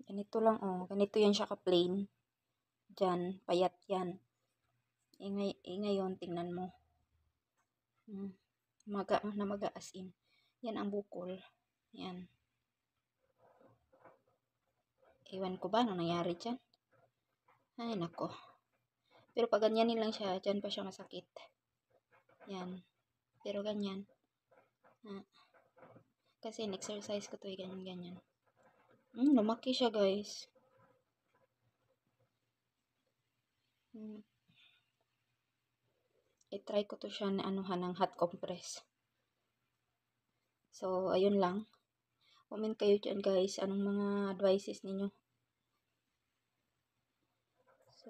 Ganito lang, oh. Ganito yan siya ka-plain. Diyan, payat yan. Ngayon, tingnan mo. Maga na maga as in. Yan ang bukol. Yan. Ewan ko ba anong nangyari dyan. Ay, nako. Pero pag ganyanin lang siya, dyan pa siya masakit. Yan. Pero ganyan. Kasi in-exercise ko to, ganyan. Lumaki siya, guys. I-try ko to siya na anuhan ng hot compress. So, ayun lang. Comment kayo dyan, guys. Anong mga advices ninyo? So,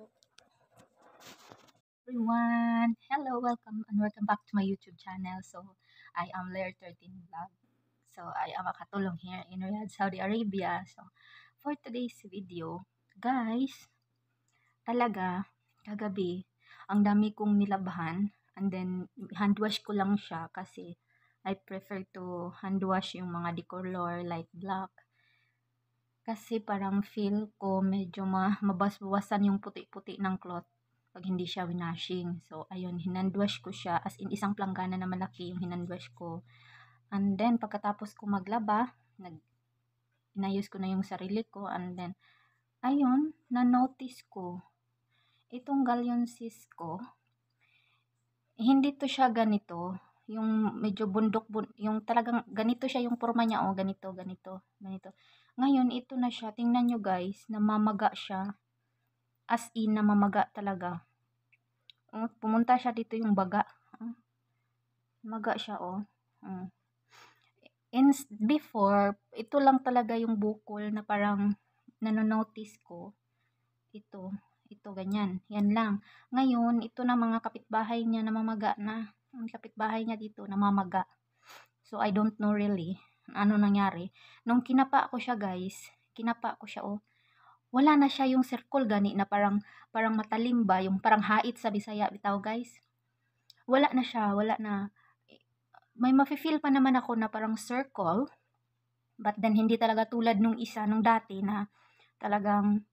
everyone, hello, welcome back to my YouTube channel. So I am Lair 13 Vlog. So I am a katulong here in Riyadh, Saudi Arabia. So for today's video, guys, talaga kagabi ang dami kong nilabahan, and then hand wash ko lang siya kasi I prefer to hand wash yung mga decolor like black, kasi parang feel ko medyo mabasbawasan yung puti-puti ng cloth pag hindi siya winashing. So, ayun, hinandwash ko siya. As in, isang planggana na malaki yung hinandwash ko. And then, pagkatapos ko maglaba, inayos ko na yung sarili ko. And then, ayun, na-notice ko, itong galleonsis ko, hindi to siya ganito. Yung medyo bundok, yung talagang ganito siya yung forma niya. Oh, ganito. Ngayon, ito na siya. Tingnan nyo guys, namamaga siya. As in, namamaga talaga. Pumunta siya dito yung baga. Maga siya, oh. And before, ito lang talaga yung bukol na parang nanonotice ko. Ito, ganyan. Yan lang. Ngayon, ito na mga kapitbahay niya namamaga na. Ang kapitbahay niya dito namamaga. So, I don't know really ano nangyari. Nung kinapa ko siya, guys, oh. Wala na siya yung circle gani na parang matalim ba, yung parang hait sa Bisaya bitaw, guys. Wala na siya, wala na. May mafe-feel pa naman ako na parang circle, but then hindi talaga tulad nung isa nung dati na talagang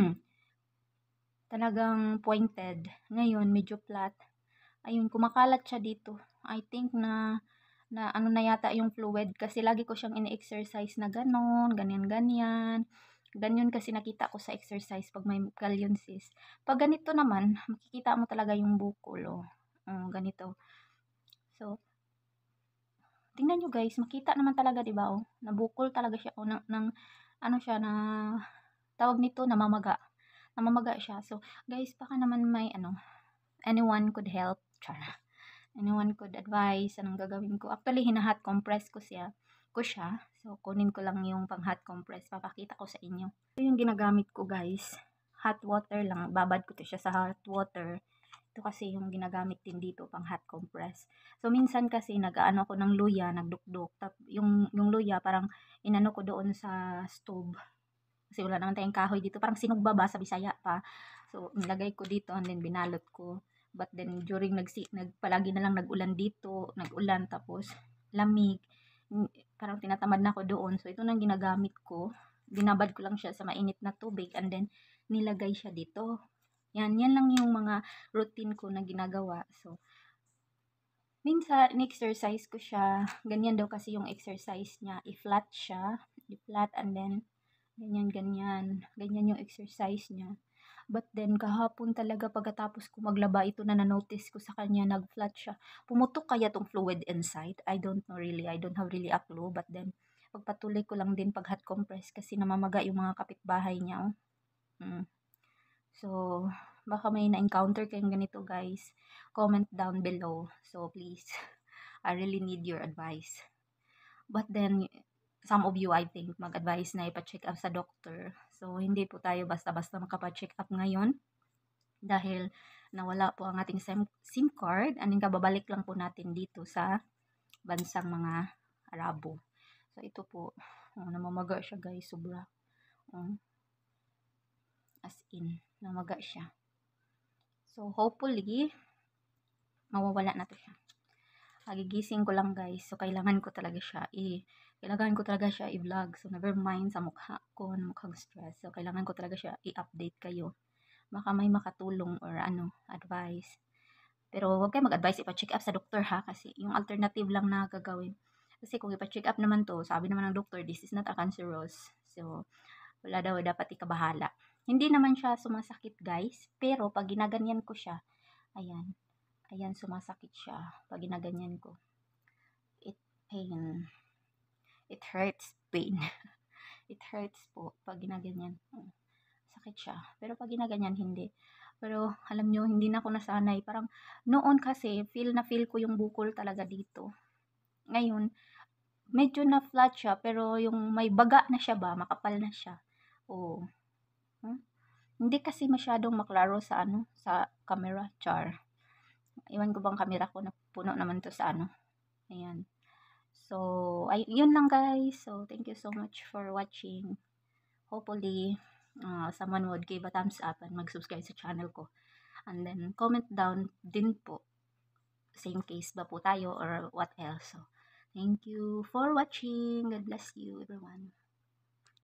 talagang pointed. Ngayon medyo flat. Ayun, kumakalat siya dito. I think na ano na yata yung fluid kasi lagi ko siyang ini-exercise na ganon, ganyan. Ganyan kasi nakita ko sa exercise pag may galleonsis. Pag ganito naman, makikita mo talaga yung bukol, oh. Ganito. So, tingnan nyo guys, makita naman talaga, di ba, oh. Nabukol talaga siya, oh, ano siya, na tawag nito, namamaga siya. So, guys, baka naman may, anyone could help, anyone could advise, anong gagawin ko. Actually, hina-hot compress ko siya. So, kunin ko lang yung pang hot compress. Papakita ko sa inyo. Ito yung ginagamit ko, guys. Hot water lang. Babad ko to siya sa hot water. Ito kasi yung ginagamit din dito pang hot compress. So, minsan kasi nag-ano ko ng luya, nagdukduk. Yung luya, parang inano ko doon sa stove. Kasi wala naman tayong kahoy dito. Parang sinugba ba sa Bisaya pa. So, nilagay ko dito and then binalot ko. But then, during palagi na lang nag-ulan dito. Nag-ulan, tapos lamig. Parang tinatamad na ako doon. So, ito nang ginagamit ko. Binabad ko lang siya sa mainit na tubig and then, nilagay siya dito. Yan lang yung mga routine ko na ginagawa. So, minsan, in-exercise ko siya. Ganyan daw kasi yung exercise niya. I-flat siya. I-flat and then, ganyan yung exercise niya. But then, kahapon talaga pagkatapos ko maglaba, ito na na-notice ko sa kanya, nag-flat siya. Pumutok kaya tong fluid inside? I don't know really. I don't have really a clue. But then, pagpatuloy ko lang din pag hot compress kasi namamaga yung mga kapitbahay niya. So, baka may na-encounter kayong ganito, guys. Comment down below. So, please, I really need your advice. But then, some of you, I think, mag-advise na ipa-check up sa doctor. So, hindi po tayo basta-basta makapa-check up ngayon. Dahil nawala po ang ating SIM card. And kababalik lang po natin dito sa bansang mga Arabo. So, ito po. Namamaga siya, guys. Sobra. As in, namaga siya. So, hopefully, mawawala na to siya. Gigising ko lang, guys. So, kailangan ko talaga siya kailangan ko talaga siya i-vlog. So, never mind sa mukha ko, mukhang stress. So, kailangan ko talaga siya i-update kayo. Baka may makatulong or advice. Pero huwag kayo mag-advise ipa-check up sa doktor ha, kasi yung alternative lang na gagawin. Kasi kung ipa-check up naman to, sabi naman ng doktor, this is not a cancerous. So, wala daw dapat ikabahala. Hindi naman siya sumasakit guys, pero pag ginaganyan ko siya, ayan, sumasakit siya pag ginaganyan ko. It hurts pain. It hurts po pag ginaganyan. Sakit siya. Pero pag ginaganyan, hindi. Pero alam nyo, hindi na ako nasanay. Parang noon kasi, feel ko yung bukol talaga dito. Ngayon, medyo na flat siya, pero yung may baga na siya ba, makapal na siya. Oo. Hindi kasi masyadong maklaro sa sa camera, char. Iwan ko bang camera ko na puno naman to sa Ayan. So, yun lang guys. So, thank you so much for watching. Hopefully, someone would give a thumbs up and mag-subscribe sa channel ko. And then, comment down din po. Same case ba po tayo or what else? So, thank you for watching. God bless you everyone.